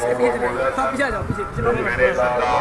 मेरे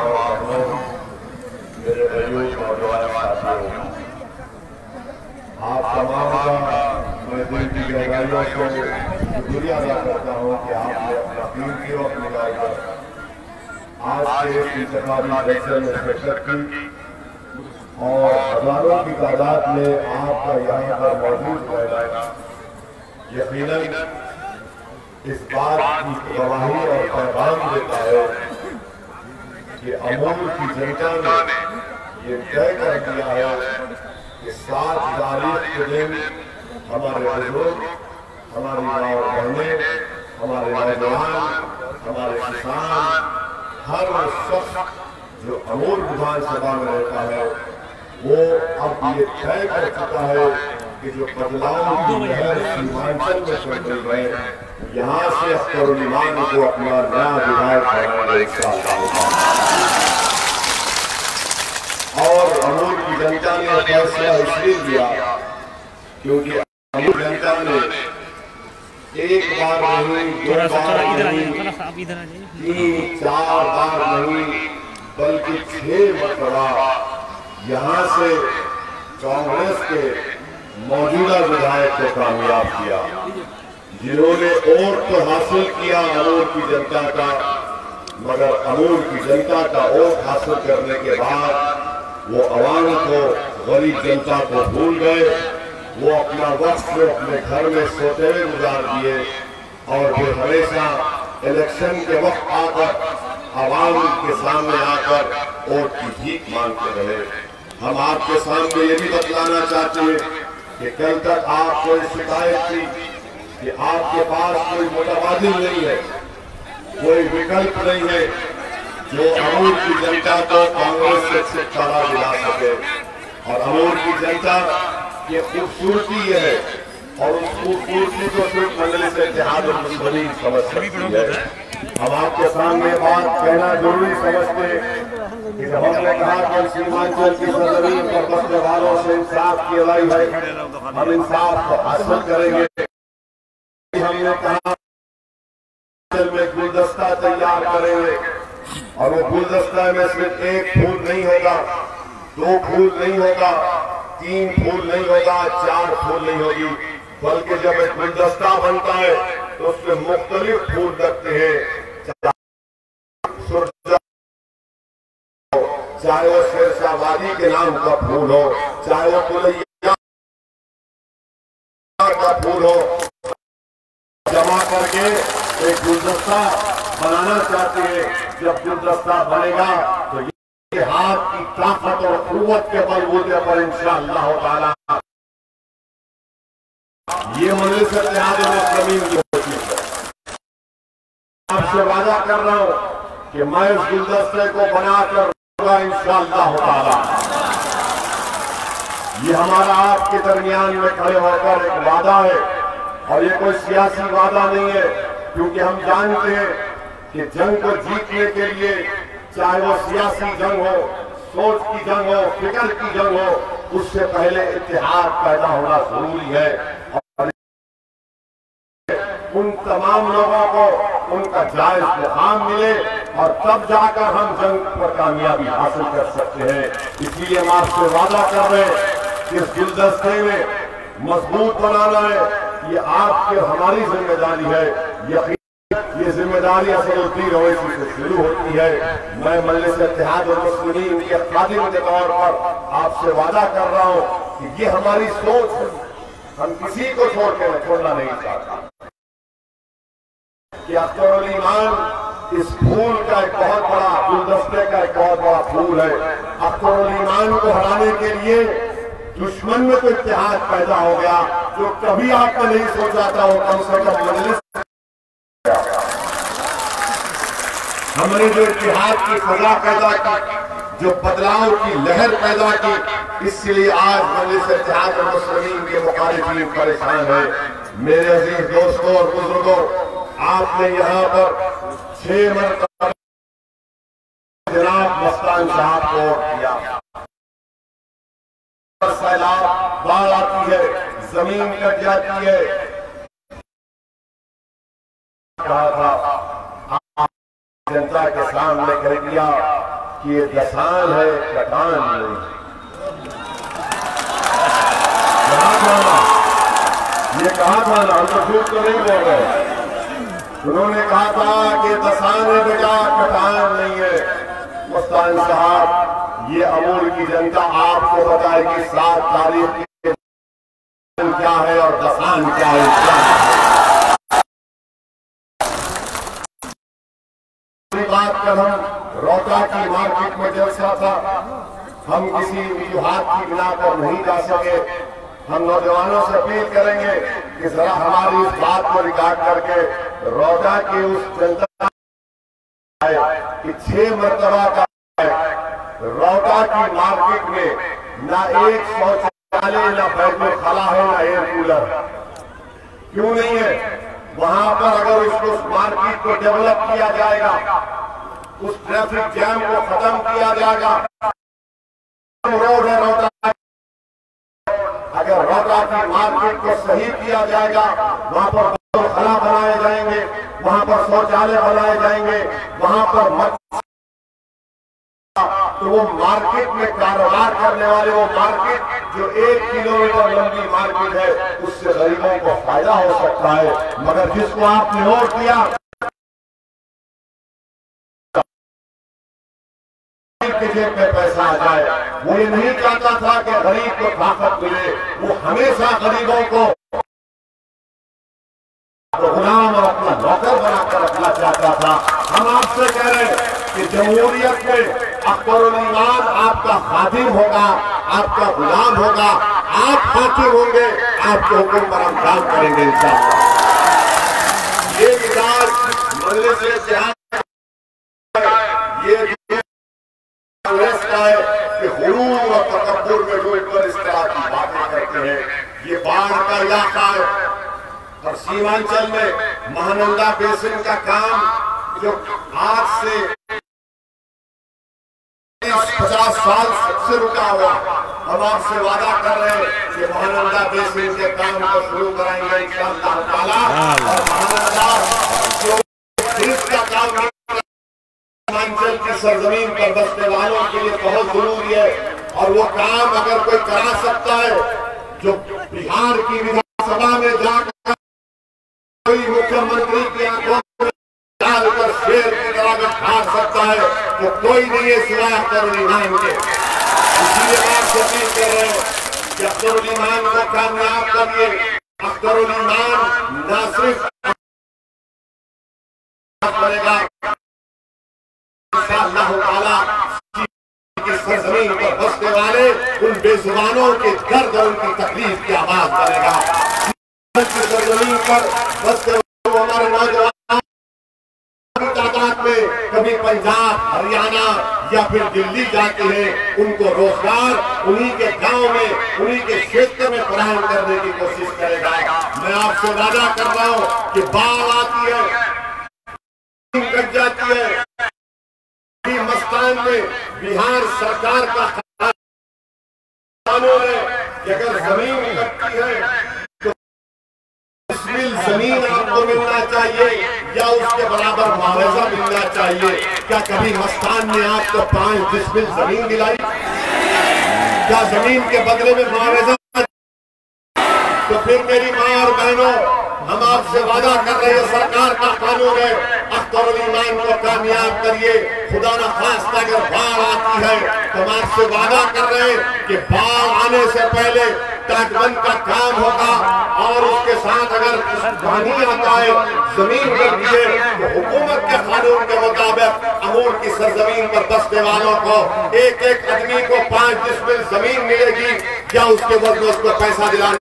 आप तमाम का मैं दिल की गहराइयों से शुक्रिया अदा करता हूँ कि आपने अपना कीमती वक्त निकालकर आज के इस इंतखाबी जलसे में शिरकत की और हजारों की तादाद में आपका यहाँ पर मौजूद रहना यकीनन इस बात की गवाही और पैगाम देता है कि अमूर की जनता ने ये तय कर दिया है कि 7 तारीख के दिन हमारे बुजुर्ग, हमारी माँ और बहनें, हमारे नौजवान, हमारे किसान, हर वो शख्स जो अमूर विधानसभा में रहता है वो अब ये तय कर चुका है कि जो बदलाव की लहर सीमांचल में चल रही है यहाँ से अख्तरुल ईमान को अपना नया विधायक बनाएंगे। और अमूर की जनता ने फैसला इसलिए लिया क्योंकि अमूर जनता ने एक बार नहीं, 2 बार नहीं, 3, 4 बार नहीं बल्कि 6 मरतबा यहाँ से कांग्रेस के मौजूदा विधायक को कामयाब किया, जिन्होंने वोट तो हासिल किया अमूर की जनता का, मगर अमूर की जनता का वोट हासिल करने के बाद वो अवाम को, गरीब जनता को भूल गए। वो अपना वक्त अपने घर में सोते हुए गुजार दिए और फिर हमेशा इलेक्शन के वक्त आकर अवाम के सामने आकर वोट की भीख मांगते रहे। हम आपके सामने ये भी बतलाना चाहते हैं कि कल तक आप कोई शिकायत की कि आपके पास कोई मुतबादिल नहीं है, कोई विकल्प नहीं है जो अमूर की जनता को कांग्रेस से छुटकारा दिला सके। और अमूर की जनता की खूबसूरती ये है और उस खूबसूरती को सिर्फ मंजलिस इत्तेहाद और मुस्लिमीन समझ सकती है। हम आपके सामने बात कहना जरूरी समझते हैं कि जब हमने कहा कि सीमांचल की सरजमीन पर बसने वालों से इंसाफ की लड़ाई है, हम इंसाफ को हासिल करेंगे। हमने कहा में गुलदस्ता तैयार करेंगे और वो गुलदस्ता में सिर्फ 1 फूल नहीं होगा, 2 फूल नहीं होगा, 3 फूल नहीं होगा, 4 फूल नहीं होगी, बल्कि जब एक गुलदस्ता बनता है तो उसमें मुख्तलिफ फूल लगते हैं, चाहे वो शेरशाहवादी के नाम का फूल हो, चाहे वो कुलैया का फूल हो, जमा करके एक गुलदस्ता बनाना चाहते हैं। जब गुलदस्ता बनेगा तो ये हाथ की ताकत और कुव्वत के बलबूते पर इंशाअल्लाह ताला ये मजलिस इत्तेहाद और मुस्लिमीन की कोशिश है। आपसे वादा कर रहा हूं कि मैं इस गुलदस्ते को बनाकर इंशाअल्लाह ताला। ये हमारा आपके दरमियान में खड़े होकर एक वादा है और ये कोई सियासी वादा नहीं है, क्योंकि हम जानते हैं कि जंग को जीतने के लिए चाहे वो सियासी जंग हो, सोच की जंग हो, फिक्र की जंग हो, उससे पहले इत्तेहाद पैदा होना जरूरी है। और उन तमाम लोगों को उनका जायज मुकाम मिले और तब जाकर हम जंग पर कामयाबी हासिल कर सकते हैं। इसलिए हम आपसे वादा कर रहे हैं कि इस गुलदस्ते में मजबूत बनाना है, ये आपकी हमारी जिम्मेदारी है। ये जिम्मेदारी असदुद्दीन ओवैसी से शुरू होती है। मैं मजलिस इत्तेहाद और मुस्लिमीन के खादिम के तौर पर आपसे वादा कर रहा हूं कि ये हमारी सोच है, हम किसी को छोड़ना नहीं चाहते। कि अख्तरुल ईमान इस फूल का एक बहुत बड़ा, गुलदस्ते का एक बहुत बड़ा फूल है। अख्तरुल ईमान को हराने के लिए दुश्मन में तो इत्तेहाद पैदा हो गया जो कभी आपने नहीं सोचा था। वो कम से कम मजलिस हमने जो इत्तेहाद की फजा पैदा की, जो बदलाव की लहर पैदा की, इसलिए आज मजलिस इत्तेहाद और मुस्लिमीन के मुखालिफीन परेशान है। मेरे अजीज दोस्तों और बुजुर्गों, आपने यहाँ पर 6 मरतबा जनाब मस्तान साहब को वोट दिया। सैलाब, बाढ़ आती है, जमीन कट जाती है, कहा था दिया कि ये दसान है, कटान नहीं। ये कहा था ना, हम तो झूठ तो नहीं बोल रहे। उन्होंने कहा था कि दसान है बेटा, कटान नहीं है। मुस्तान साहब, ये अमूर की जनता आपको बताएगी 7 तारीख क्या है और दसान क्या है। बात कर हम रोहता की मार्केट में जलसा था, हम किसी वजूहात की बिना पर नहीं जा सके। हम नौजवानों से अपील करेंगे कि जरा हमारी इस बात को रिकॉर्ड करके रोहता की उस जनता कि 6 मरतबा का रोहता की मार्केट में ना एक शौचालय, ना बैठने खला है, ना एयर कूलर। क्यों नहीं है? वहां पर अगर उसको मार्केट को डेवलप किया जाएगा, उस ट्रैफिक जैम को खत्म किया जाएगा। रोड है रोहता, अगर रोहता की मार्केट को सही किया जाएगा, वहां पर खला बनाए जाएंगे, वहां पर शौचालय बनाए जाएंगे, वहां पर तो वो मार्केट में कारोबार करने वाले, वो मार्केट जो 1 किलोमीटर लंबी मार्केट है, उससे गरीबों को फायदा हो सकता है। मगर जिसको आपने वोट दिया, के जेब में पैसा आ जाए, वो ये नहीं चाहता था कि गरीब को ताकत मिले। वो हमेशा गरीबों को गुलाम और अपना नौकर बनाकर रखना चाहता था। हम आपसे कह रहे हैं कि जमहूरियत में अख्तरुल ईमान आपका खादिम होगा, आपका गुलाम होगा, आप हाकिम होंगे, आपके हुक्म पर हम काम करेंगे इंशाअल्लाह। ये मिजाज मजलिस इत्तेहाद ये कांग्रेस का है कि गुरूर और तकब्बुर में डूबकर इस तरह की बातें करते हैं। ये बाढ़ का इलाका है और सीमांचल में महानंदा बेसिन का काम जो आज से 50 साल से रुका हुआ, हम आपसे वादा कर रहे हैं कि महानंदा बेसिन के काम को शुरू कराएंगे इंशाअल्लाह ताला। और महानंदा जो का काम सीमांचल की सरजमीन पर बसने वालों के लिए बहुत जरूरी है, और वो काम अगर कोई करा सकता है, जो बिहार की विधानसभा में जाकर कोई मुख्यमंत्री की आंखों में डालकर शेर की तरह भाग सकता है, तो कोई नहीं है सिवाय अख्तरुल ईमान के। इसलिए आप अपील कर रहे हैं कि अख्तरुल ईमान को कामयाब करिए। अख्तरुल ईमान न सिर्फ करेगा की सरजमीन पर बसने वाले उन बेजुबानों के दर्द और उनकी तकलीफ की आवाज करेगा। सरजमीन पर बसने वाले हमारे नौजवान तादाद में कभी पंजाब, हरियाणा या फिर दिल्ली जाते हैं, उनको रोजगार उन्हीं के गांव में, उन्हीं के क्षेत्र में फराहम करने की कोशिश करेगा। मैं आपसे वादा कर रहा हूं कि बाढ़ आती है, कट जाती है, मस्तान में बिहार सरकार का कानून है कि अगर जमीन कटती है तो जमीन आपको मिलना चाहिए या उसके बराबर मुआवजा मिलना चाहिए। क्या कभी मस्तान ने आपको 5 डिसमिल जमीन दिलाई? क्या जमीन के बदले में मुआवजा? तो फिर मेरी माँ और बहनों, हम आपसे वादा कर रहे हैं, सरकार का कानून है, अख्तरुल ईमान को कामयाब करिए। खुदा न खास्ता अगर बाढ़ आती है तो हम आपसे वादा कर रहे हैं कि बाढ़ आने से पहले तटबंध का काम होगा, और उसके साथ अगर पानी आता है, जमीन बनती है, तो हुकूमत के कानून के मुताबिक अमूर की सरजमीन पर बसने वालों को एक एक आदमी को 5 डिसमिल जमीन मिलेगी, या उसके बदले उसको पैसा दिलाने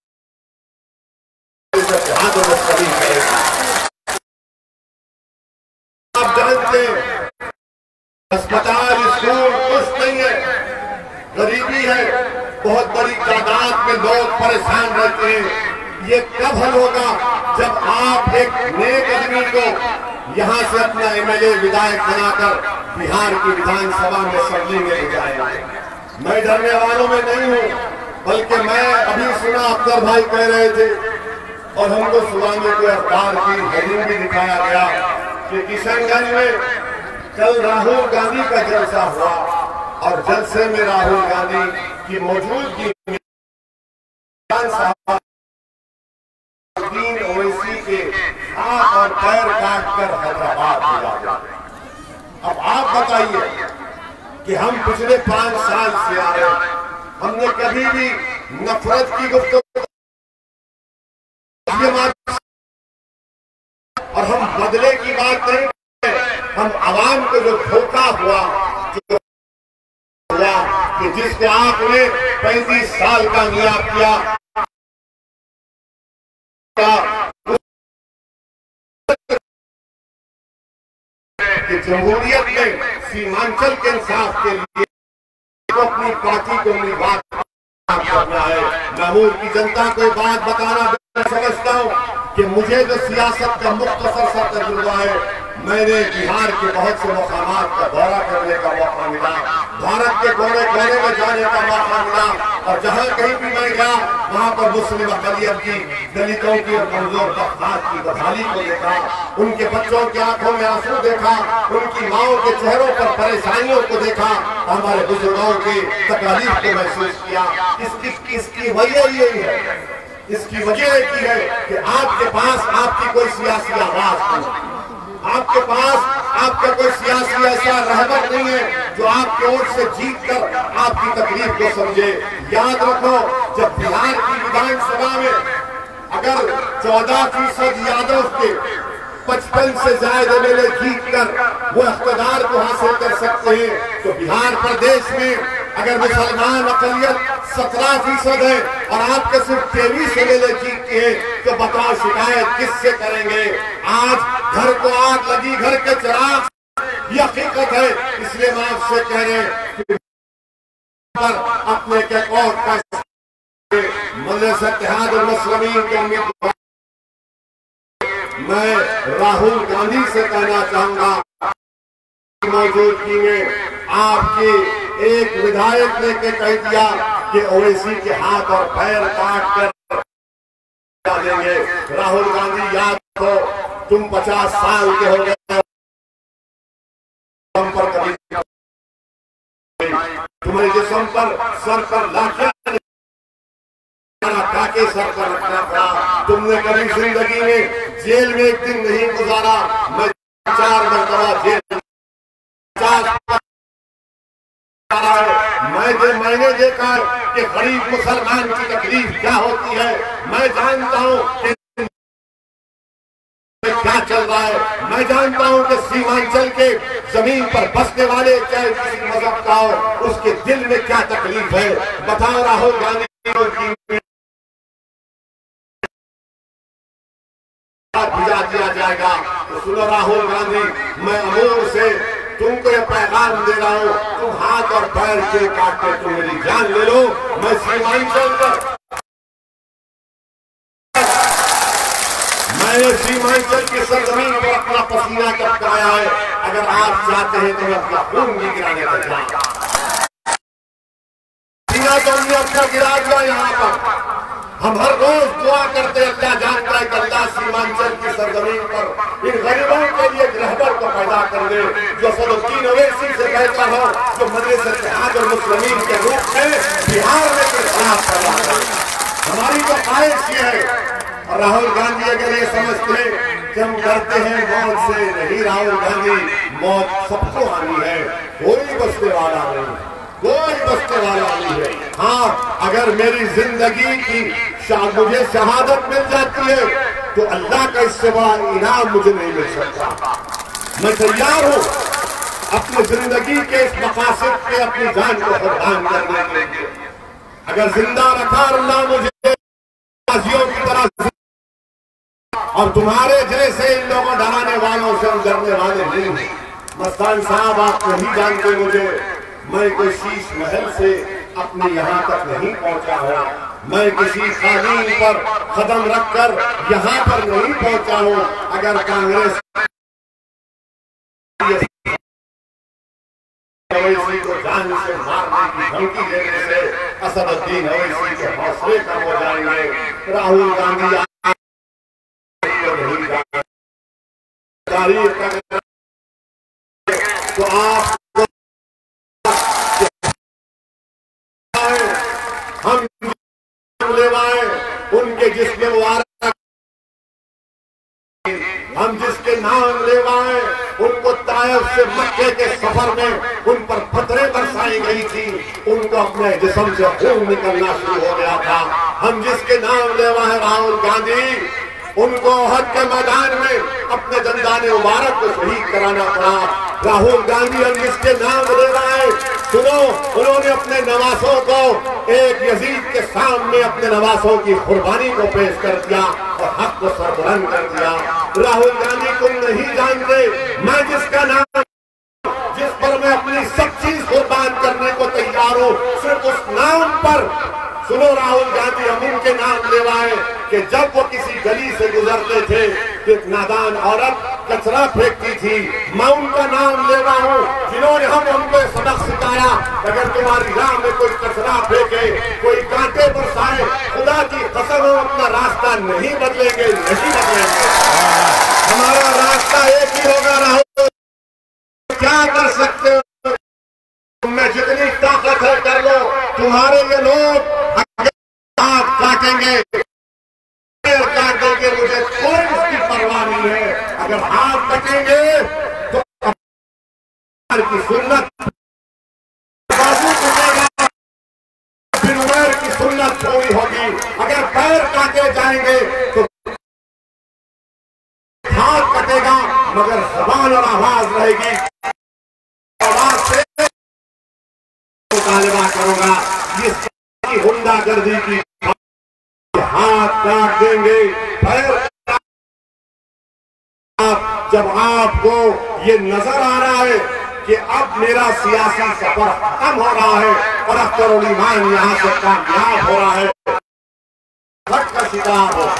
आप जानते हैं अस्पताल, स्कूल कुछ नहीं है, गरीबी है, बहुत बड़ी तादाद में लोग परेशान रहते हैं। ये कब हल होगा? जब आप एक नेक आदमी को यहाँ से अपना एमएलए विधायक बनाकर बिहार की विधानसभा में असेंबली में ले जाएंगे। मैं डरने वालों में नहीं हूँ, बल्कि मैं अभी सुना अख्तर भाई कह रहे थे और हमको सुनाने के अखबार की हेडिंग भी दिखाया गया कि किशनगंज में कल राहुल गांधी का जलसा हुआ और जलसे में राहुल गांधी की मौजूदगी में असादुद्दीन ओवैसी के हाथ और पैर काटकर हैदराबाद भेजा गया। अब आप बताइए कि हम पिछले 5 साल से आ रहे हैं, हमने कभी भी नफरत की गुफ्तगू और हम बदले की बात नहीं, हम आवाम को जो धोखा हुआ, जो हुआ कि जिसको आपने 35 साल का नियाब किया, कि जमहूरियत में सीमांचल के इंसाफ के लिए तो अपनी पार्टी को अपनी बात करना है। मैं अमूर की जनता को बात बताना समझता हूँ कि मुझे जो सियासत का मुख्तसर सा तजुर्बा है, मैंने बिहार के बहुत से मकामात का दौरा करने का मौका मिला, भारत के कोने कोने में जाने का मौका मिला, और जहाँ कहीं भी मैं गया वहाँ पर मुस्लिम अक़लियत की, दलितों की और कमजोर तबक़ात की बदहाली को देखा, उनके बच्चों की आंखों में आंसू देखा, उनकी माओं के चेहरों पर परेशानियों को देखा, हमारे बुजुर्गों की तकलीफ को महसूस किया। इसकी वजह यही है, इसकी वजह एक ही है कि आपके पास आपकी कोई सियासी आवाज नहीं, आपके पास आपका कोई सियासी ऐसा रहबर नहीं है जो आपके ओर से जीत कर आपकी तकलीफ को समझे। याद रखो, जब बिहार की विधानसभा में अगर 14% यादव के 55 से ज्यादा एमएलए जीत कर वो इख्तिदार को हासिल कर सकते हैं, तो बिहार प्रदेश में अगर मुसलमान अक़लियत 17% है और आपके सिर्फ 23 एमएलए जीतते हैं, तो बताओ शिकायत किससे करेंगे? आज घर को आग लगी, घर के चिराग, ये हकीकत है। इसलिए मैं आपसे कह रहे हैं पर अपने के और मजलिस इत्तेहाद मुस्लिमीन के उम्मीदवार मैं राहुल गांधी से कहना चाहूंगा, मौजूदगी में आपके एक विधायक ने के कह दिया कि ओवैसी के हाथ और पैर काट कर देंगे। राहुल गांधी, याद हो, तुम 50 साल के हो गए, पर कभी तुम्हारे जिस्म पर सर पर लाठियां टाके सर पर रखना पड़ा। तुमने कभी जिंदगी में जेल में एक दिन नहीं गुजारा। मैं 4 मरतबा जेल मैंने देखा कि गरीब मुसलमान की तकलीफ क्या होती है। मैं जानता हूँ कि क्या चल रहा है। मैं जानता हूँ कि सीमांचल के जमीन पर बसने वाले चाहे किसी मजहब का हो, उसके दिल में क्या तकलीफ है। बताओ राहुल गांधी भिजा दिया जाएगा तो सुनो राहुल गांधी, मैं अमूर से तुमको ये पैगाम दे रहा हूँ, तुम हाथ और पैर के काट के तुम मेरी जान ले लो। मैं सीमांचल पर, मैंने सीमांचल की सरजमीन पर अपना पसीना टपकाया है। अगर आप चाहते हैं तो मैं अपना खून भी गिराने लग जाऊंगा। पसीना तो हमने अपना गिरा दिया यहाँ पर। हम हर रोज दुआ करते, अल्लाह जानता है कि अल्लाह सीमांचल की सरजमीन पर इन गरीबों के लिए रहबर को पैदा कर दे, जो असदुद्दीन ओवैसी से कहता हो, जो मजलिस इत्तेहाद मुस्लिमीन के रूप में बिहार में के खिलाफ पैदा करे। हमारी तो ख्वाहिश ये है। और राहुल गांधी अगर ये समझते हैं कि हम डरते हैं मौत से, नहीं राहुल गांधी, मौत सबको आनी है, कोई बचने वाला नहीं, कोई बचने वाला नहीं है। हाँ, अगर मेरी जिंदगी की मुझे शहादत मिल जाती है तो अल्लाह का इससे बड़ा इनाम मुझे नहीं मिल सकता। मैं तैयार हूँ अपनी जिंदगी के इस मकासद पे अपनी जान को कुर्बान करने के लिए। अगर जिंदा रखा अल्लाह मुझे गाजियों की तरह, और तुम्हारे जैसे इन लोगों डराने वालों से हम डरने वाले नहीं। मस्तान साहब, आप नहीं जानते मुझे, मैं कोई शीश महल से अपने यहाँ तक नहीं पहुँचा हूँ। मैं किसी कानून पर कदम रखकर यहाँ पर नहीं पहुँचा हूँ। अगर कांग्रेस ओवैसी को जान से मारने की धमकी देने से असदुद्दीन ओवैसी के हौसले कम हो जाएंगे। राहुल गांधी हम जिसके नाम लेवाए उनको तायफ से मक्के के सफर में उन पर पत्थरें बरसाई गई थी, उनको अपने जिस्म से खून निकलना शुरू हो गया था। हम जिसके नाम लेवाए राहुल गांधी, उनको हद के मैदान में अपने दंदाने मुबारक को शहीद कराना पड़ा। राहुल गांधी हम जिसके नाम ले रहा है, सुनो, उन्होंने अपने नवासों को एक यजीद के सामने अपने नवासों की कुर्बानी को पेश कर दिया और हक को सरबुलंद कर दिया। राहुल गांधी तुम नहीं जानते, मैं जिसका नाम, जिस पर मैं अपनी सब चीज कुर्बान करने को तैयार हूँ, सिर्फ उस नाम पर, सुनो राहुल गांधी, हम उनके नाम लेवाए कि जब वो किसी गली से गुजरते थे तो एक नादान औरत कचरा फेंकती थी, मैं उनका नाम ले रहा हूँ जिन्होंने हमको सबक सिखाया, अगर तुम्हारी राह में कोई कचरा फेंके, कोई कांटे बरसाए, खुदा की कसम हम अपना रास्ता नहीं बदलेंगे, नहीं बदलेंगे। हमारा रास्ता एक ही होगा। राहुल क्या कर सकते हो, तुम्हें जितनी ताकत है कर लो। तुम्हारे ये लोग हाथ काटेंगे, पैर काट देंगे, मुझे कोई उसकी परवाह नहीं है। अगर हाथ कटेंगे तो की सुन्नत, बाजू टूटेगा, फिर उमर की सुन्नत पूरी होगी। अगर पैर काटे जाएंगे तो हाथ कटेगा, मगर ज़बान और आवाज रहेगी। आवाज से मुतालिबा करूंगा, ये गुंडागर्दी की हाथ काट देंगे, पैर। जब आपको ये नजर आ रहा है कि अब मेरा सियासी सफर खत्म हो रहा है और अख्तरुल ईमान यहाँ से कामयाब हो रहा है, का शिकार हो,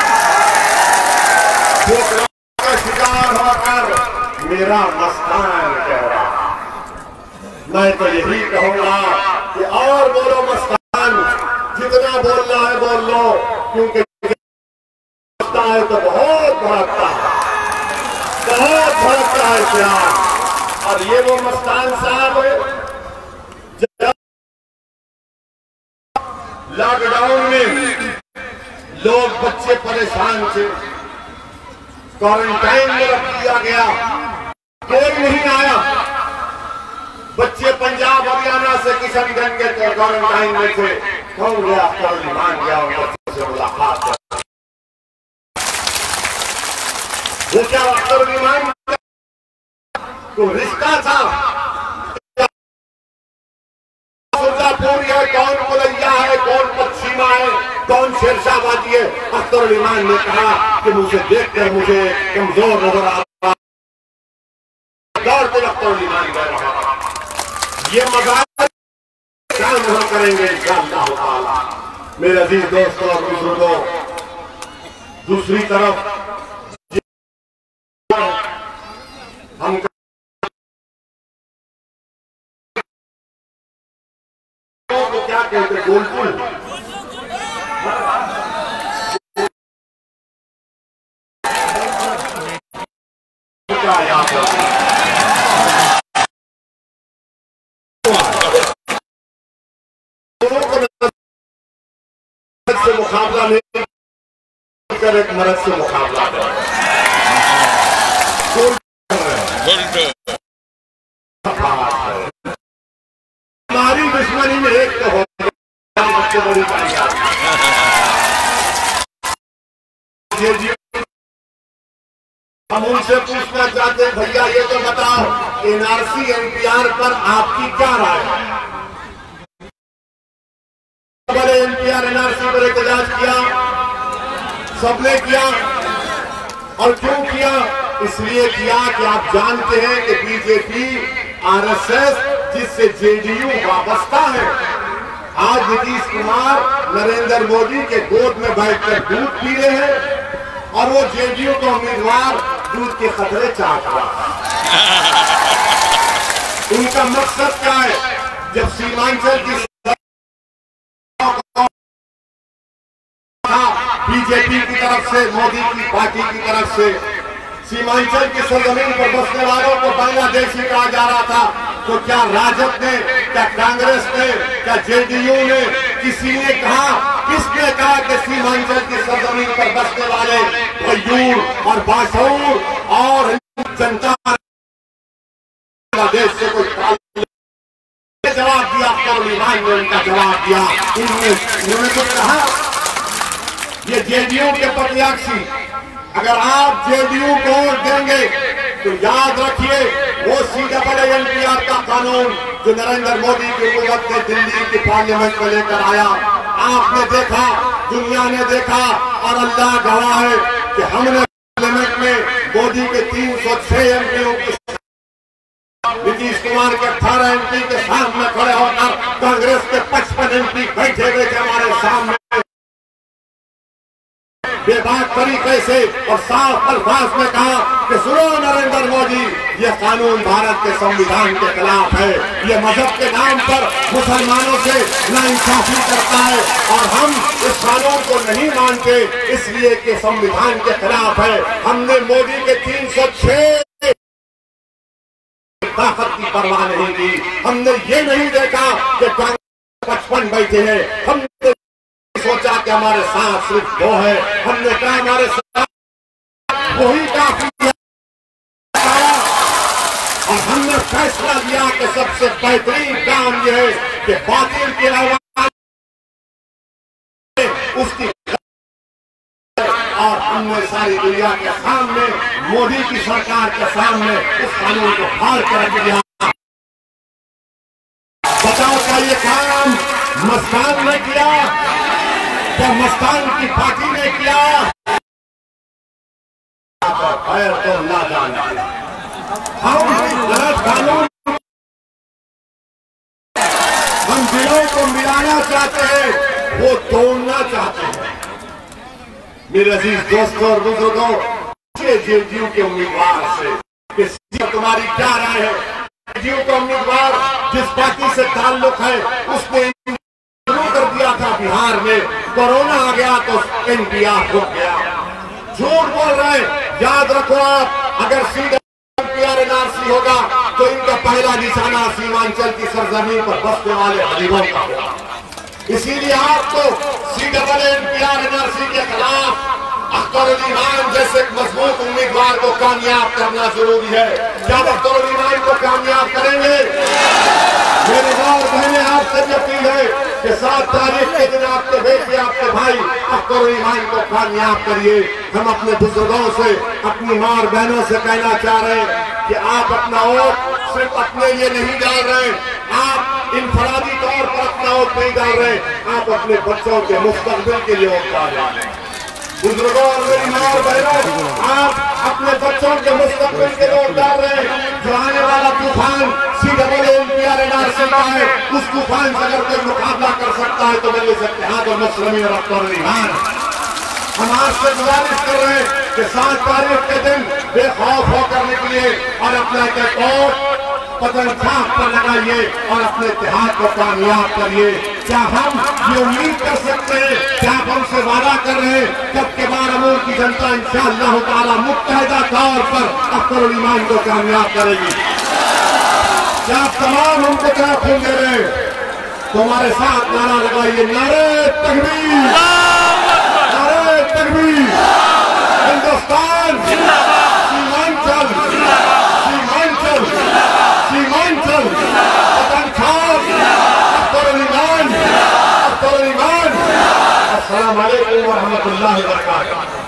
का शिकार होकर मेरा मस्तान कह रहा, मैं तो यही कहूंगा कि और बोलो मस्तान, जितना बोलना है बोल लो, क्योंकि है तो बहुत भड़कता है, बहुत भड़कता है प्यार। और ये वो मस्तान साहब है, जब लॉकडाउन में लोग, बच्चे परेशान थे, क्वारंटाइन में रख दिया गया, कोई नहीं आया। बच्चे पंजाब हरियाणा से किशनगंज के क्वारंटाइन में थे, कौन गया, कौन मान गया उन बच्चों से मुलाकात। वो क्या अख्तर ईमान तो रिश्ता था, पूरी है, कौन मुलैया है, कौन पश्चिमा है, कौन शेरशाहबादी है। अख्तर ईमान ने कहा कि मुझे देखकर मुझे कमजोर नजर आ रहा, दौड़ को अख्तर ईमान कह रहा, ये मजाक काम हम करेंगे इंशाअल्लाह ताला। मेरे अजीज दोस्तों और बुजुर्गों, दूसरी तरफ हम तो क्या कहते, गोलपुल, से मुकाबला नहीं कर, एक मर्द से मुकाबला कर, हमारी दुश्मनी में एक तो हो, सबसे बड़ी हम उनसे पूछना चाहते हैं, भैया ये तो बताओ, एनआरसी एनपीआर पर आपकी क्या राय है? एनपीआर एनआरसी पर एहतजाज किया, सबने किया, और क्यों किया? इसलिए किया कि आप जानते हैं कि बीजेपी, आरएसएस, जिससे जेडीयू वाबस्ता है, आज नीतीश कुमार नरेंद्र मोदी के गोद में बैठकर दूध पी रहे हैं और वो जेडीयू का उम्मीदवार दूध के खतरे चाट रहा है। उनका मकसद क्या है? जब सीमांचल की बीजेपी की तरफ से, मोदी की पार्टी की तरफ से सीमांचल की सरजमीन पर बसने वालों को बांग्लादेशी कहा जा रहा था, तो क्या राजद ने, क्या कांग्रेस ने, क्या जेडीयू ने इसीलिए कहा, किसने कहा कि सीमांचल की सरजमीन पर बसने वाले मजदूर और बाशऊर और जनता देश से कोई जवाब दिया? ईमान ने उनका जवाब दिया। उन्होंने तो कहा ये जेडीयू के प्रत्याशी, अगर आप जेडीयू को वोट देंगे तो याद रखिए वो CAA-NPR का कानून जो नरेंद्र मोदी की हुकूमत ने दिल्ली की पार्लियामेंट में लेकर आया, आपने देखा, दुनिया ने देखा और अल्लाह गवाह है कि हमने पार्लियामेंट में मोदी के 306 एमपीओ की, नीतीश कुमार के 18 एमपी के सामने खड़े होकर कांग्रेस के 55 एमपी बैठे हुए थे हमारे सामने, बेबाक तरीके से और साफ अल्फाज में कहा कि सुनो नरेंद्र मोदी, यह कानून भारत के संविधान के खिलाफ है, यह मजहब के नाम पर मुसलमानों से नाइंसाफी करता है और हम इस कानून को नहीं मानते इसलिए कि संविधान के खिलाफ है। हमने मोदी के 306 ताकत की परवाह नहीं की, हमने ये नहीं देखा कि कांग्रेस 55 बैठे हैं, हमने सोचा कि हमारे साथ सिर्फ 2 है, हमने कहा हमारे साथ वही काफी है और हमने फैसला लिया कि सबसे बेहतरीन काम यह है कि बातिल की आवाज उसकी, और हमने सारी दुनिया के सामने, मोदी की सरकार के सामने उस कानून को फाड़ कर रख दिया। बचाव का ये काम मस्तान ने किया, क्या मस्तान की पार्टी ने किया? खैर तो ना जाना, हम गलत कानून, हम दिलों को मिलाना चाहते हैं, वो तोड़ना चाहते हैं। मेरे अजीज दोस्तों और बुजुर्गों, जेडीयू के उम्मीदवार से कि तुम्हारी क्या राय है? जेडीयू का उम्मीदवार जिस पार्टी से ताल्लुक है उसने शुरू कर दिया था बिहार में, कोरोना आ गया तो NPR हो गया। झूठ बोल रहे, याद रखो आप, अगर CAA-NRC होगा तो इनका पहला निशाना सीमांचल की सरजमीन पर बसने वाले गरीबों का होगा। इसीलिए आपको CAA-NRC के खिलाफ अख्तरुल ईमान जैसे मजबूत उम्मीदवार को कामयाब करना जरूरी है। क्या अख्तरुल ईमान को कामयाब करेंगे? मेरे और बहने आपसे भी अपील है कि 7 तारीख के दिन आपके बेटे, आपके भाई अख्तरुल ईमान को कामयाब करिए। हम अपने बुजुर्गों से, अपनी माँ और बहनों से कहना चाह रहे हैं कि आप अपना वोट सिर्फ अपने लिए नहीं डाल रहे, आप इनफरादी तौर पर अपना वोट नहीं डाल रहे, आप अपने बच्चों के मुस्तकबिल के लिए वोट डाल रहे हैं। बुजुर्गों और मेरी माँ और बहनों, आप अपने बच्चों के मुस्तकबिल के लिए वोट डाल रहे हैं। जो आने वाला तूफान CAA-NRC का है, उस तूफान से अगर कोई मुकाबला कर सकता है तो मेरे सकते हाथ और मुस्लिम और अख्तरुल ईमान। हम आज से गुजारिश कर रहे हैं कि 7 तारीख के दिन बेखौफ होकर निकलिए और अपना एक वोट पतन छाप पर लगाइए और अपने इत्तेहाद को कामयाब करिए। क्या हम ये उम्मीद कर सकते हैं, क्या आप हमसे वादा कर रहे हैं जब के बाद अमूर की जनता इंशाअल्लाह ताला मुत्तहिदा तौर पर अख्तरुल ईमान को कामयाब करेगी? क्या आप तमाम हमको क्या खून दे रहे हैं? तुम्हारे साथ नारा लगाइए, नारे तकबीर, नारे तकबीर, हिंदुस्तान सीमांचल, सीमांचल, सीमांचल, पतन छाप, अख्तरुल ईमान, अख्तरुल ईमान। अस्सलाम वालेकुम व रहमतुल्लाहि व बरकातहू।